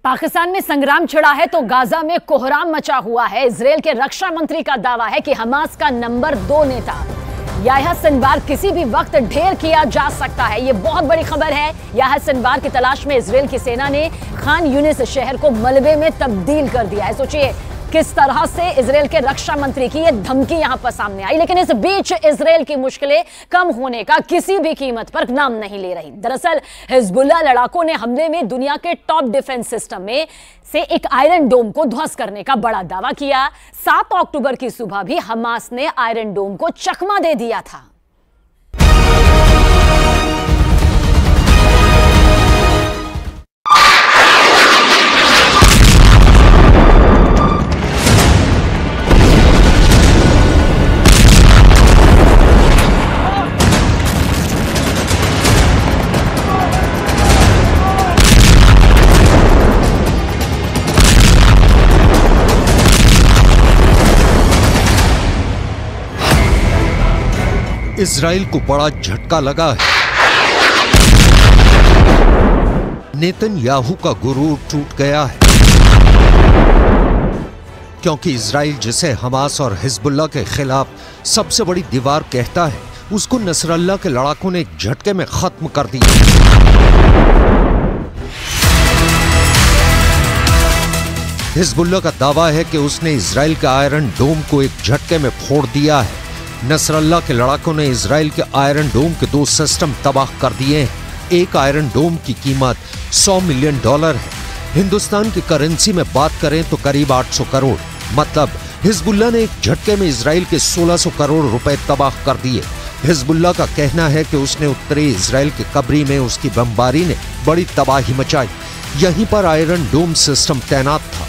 पाकिस्तान में संग्राम छिड़ा है तो गाजा में कोहराम मचा हुआ है। इजरायल के रक्षा मंत्री का दावा है कि हमास का नंबर 2 नेता याह्या सिनवार किसी भी वक्त ढेर किया जा सकता है। यह बहुत बड़ी खबर है। याह्या सिनवार की तलाश में इजरायल की सेना ने खान यूनिस शहर को मलबे में तब्दील कर दिया है। सोचिए किस तरह से इजरायल के रक्षा मंत्री की यह धमकी यहां पर सामने आई। लेकिन इस बीच इजरायल की मुश्किलें कम होने का किसी भी कीमत पर नाम नहीं ले रही। दरअसल हिजबुल्लाह लड़ाकों ने हमले में दुनिया के टॉप डिफेंस सिस्टम में से एक आयरन डोम को ध्वस्त करने का बड़ा दावा किया। 7 अक्टूबर की सुबह भी हमास ने आयरन डोम को चकमा दे दिया था। इजराइल को बड़ा झटका लगा है। नेतन्याहू का गुरूर टूट गया है, क्योंकि इजराइल जिसे हमास और हिजबुल्लाह के खिलाफ सबसे बड़ी दीवार कहता है, उसको नसरल्लाह के लड़ाकों ने एक झटके में खत्म कर दिया। हिजबुल्लाह का दावा है कि उसने इजराइल के आयरन डोम को एक झटके में फोड़ दिया है। नसरल्लाह के लड़ाकों ने इजराइल के आयरन डोम के 2 सिस्टम तबाह कर दिए हैं। एक आयरन डोम की कीमत $100 मिलियन है। हिंदुस्तान की करेंसी में बात करें तो करीब 800 करोड़। मतलब हिजबुल्लाह ने एक झटके में इजराइल के 1600 करोड़ रुपए तबाह कर दिए। हिजबुल्लाह का कहना है कि उसने उत्तरी इजराइल के कब्री में उसकी बमबारी ने बड़ी तबाही मचाई। यहीं पर आयरन डोम सिस्टम तैनात था।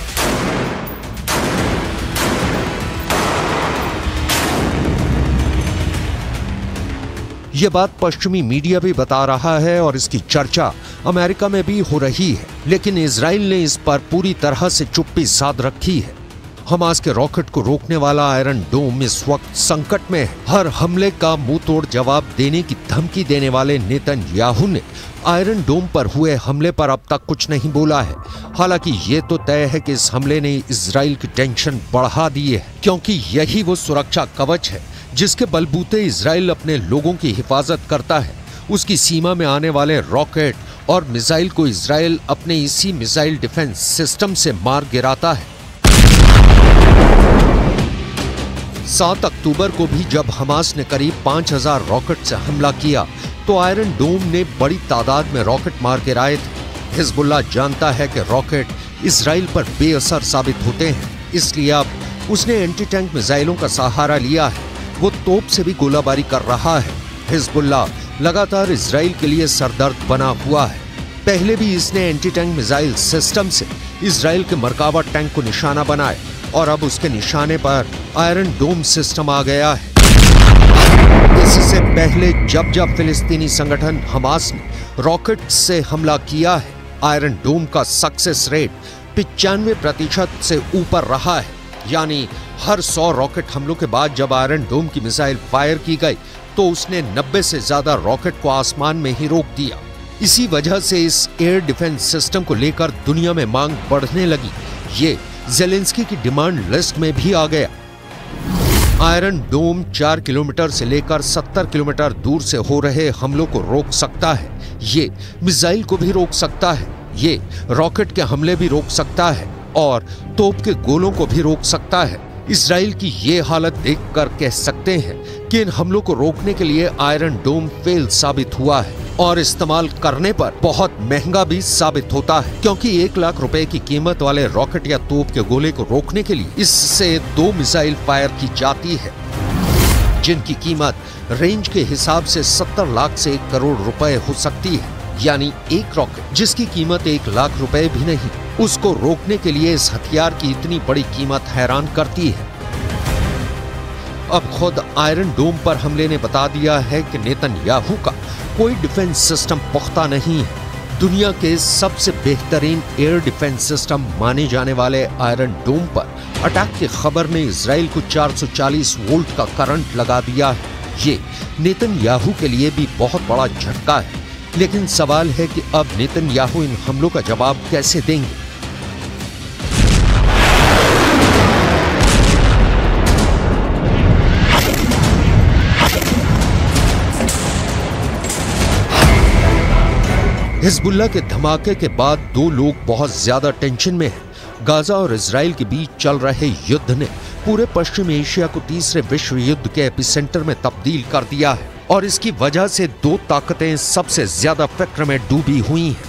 ये बात पश्चिमी मीडिया भी बता रहा है और इसकी चर्चा अमेरिका में भी हो रही है, लेकिन इजराइल ने इस पर पूरी तरह से चुप्पी साध रखी है। हमास के रॉकेट को रोकने वाला आयरन डोम इस वक्त संकट में है। हर हमले का मुंह तोड़ जवाब देने की धमकी देने वाले नेतन्याहू ने आयरन डोम पर हुए हमले पर अब तक कुछ नहीं बोला है। हालांकि ये तो तय है कि इस हमले ने इजराइल की टेंशन बढ़ा दी है, क्योंकि यही वो सुरक्षा कवच है जिसके बलबूते इजराइल अपने लोगों की हिफाजत करता है। उसकी सीमा में आने वाले रॉकेट और मिसाइल को इजराइल अपने इसी मिसाइल डिफेंस सिस्टम से मार गिराता है। 7 अक्टूबर को भी जब हमास ने करीब 5000 रॉकेट से हमला किया तो आयरन डोम ने बड़ी तादाद में रॉकेट मार गिराए थे। हिजबुल्लाह जानता है कि रॉकेट इजराइल पर बेअसर साबित होते हैं, इसलिए अब उसने एंटी टैंक मिसाइलों का सहारा लिया है। वो तोप से भी गोलाबारी कर रहा है। हिजबुल्लाह लगातार इजराइल के लिए सरदर्द बना हुआ है। पहले भी इसने एंटी टैंक मिसाइल सिस्टम से इजराइल के मरकाबा टैंक को निशाना बनाया और अब उसके निशाने पर आयरन डोम सिस्टम आ गया है। इससे पहले जब जब फिलिस्तीनी संगठन हमास ने रॉकेट से हमला किया है, आयरन डोम का सक्सेस रेट 95% से ऊपर रहा है। यानी हर 100 रॉकेट हमलों के बाद जब आयरन डोम की मिसाइल फायर की गई तो उसने 90 से ज्यादा रॉकेट को आसमान में ही रोक दिया। इसी वजह से इस एयर डिफेंस सिस्टम को लेकर दुनिया में मांग बढ़ने लगी। ये ज़ेलेंस्की की डिमांड लिस्ट में भी आ गया। आयरन डोम 4 किलोमीटर से लेकर 70 किलोमीटर दूर से हो रहे हमलों को रोक सकता है। ये मिसाइल को भी रोक सकता है, ये रॉकेट के हमले भी रोक सकता है और तोप के गोलों को भी रोक सकता है। इजराइल की ये हालत देखकर कह सकते हैं कि इन हमलों को रोकने के लिए आयरन डोम फेल साबित हुआ है और इस्तेमाल करने पर बहुत महंगा भी साबित होता है, क्योंकि 1 लाख रुपए की कीमत वाले रॉकेट या तोप के गोले को रोकने के लिए इससे 2 मिसाइल फायर की जाती है, जिनकी कीमत रेंज के हिसाब से 70 लाख से 1 करोड़ रुपए हो सकती है। यानी एक रॉकेट जिसकी कीमत 1 लाख रुपए भी नहीं, उसको रोकने के लिए इस हथियार की इतनी बड़ी कीमत हैरान करती है। अब खुद आयरन डोम पर हमले ने बता दिया है कि नेतन्याहू का कोई डिफेंस सिस्टम पुख्ता नहीं है। दुनिया के सबसे बेहतरीन एयर डिफेंस सिस्टम माने जाने वाले आयरन डोम पर अटैक की खबर ने इजराइल को 440 वोल्ट का करंट लगा दिया है। ये नेतन्याहू के लिए भी बहुत बड़ा झटका है। लेकिन सवाल है कि अब नेतन्याहू इन हमलों का जवाब कैसे देंगे। हिजबुल्लाह के धमाके के बाद दो लोग बहुत ज्यादा टेंशन में हैं। गाजा और इजराइल के बीच चल रहे युद्ध ने पूरे पश्चिम एशिया को तीसरे विश्व युद्ध के एपिसेंटर में तब्दील कर दिया है और इसकी वजह से दो ताकतें सबसे ज्यादा फिक्र में डूबी हुई हैं।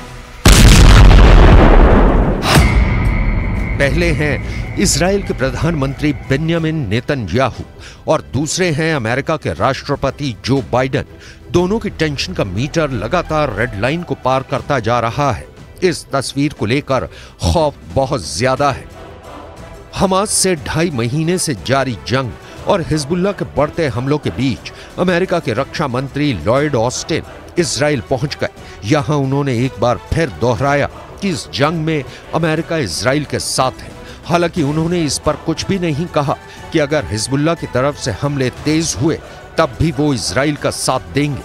पहले हैं इजराइल के प्रधानमंत्री बेन्यामिन नेतन्याहू और दूसरे हैं अमेरिका के राष्ट्रपति जो बाइडेन। दोनों की टेंशन का मीटर लगातार रेड लाइन को पार करता जा रहा है। इस तस्वीर को लेकर खौफ बहुत ज्यादा है। हमास से 2.5 महीने से जारी जंग और हिजबुल्लाह के बढ़ते हमलों के बीच अमेरिका के रक्षा मंत्री लॉयड ऑस्टिन इजराइल पहुंच गए। यहां उन्होंने एक बार फिर दोहराया कि इस जंग में अमेरिका इजराइल के साथ है। हालांकि उन्होंने इस पर कुछ भी नहीं कहा कि अगर हिजबुल्लाह की तरफ से हमले तेज हुए तब भी वो इजराइल का साथ देंगे।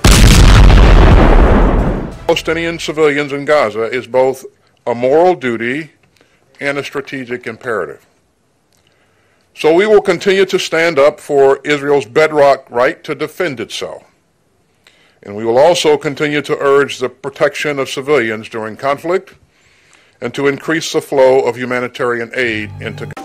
Palestinian civilians in Gaza is both a moral duty and a strategic imperative. So we will continue to stand up for Israel's bedrock right to defend itself. And we will also continue to urge the protection of civilians during conflict and to increase the flow of humanitarian aid into Gaza.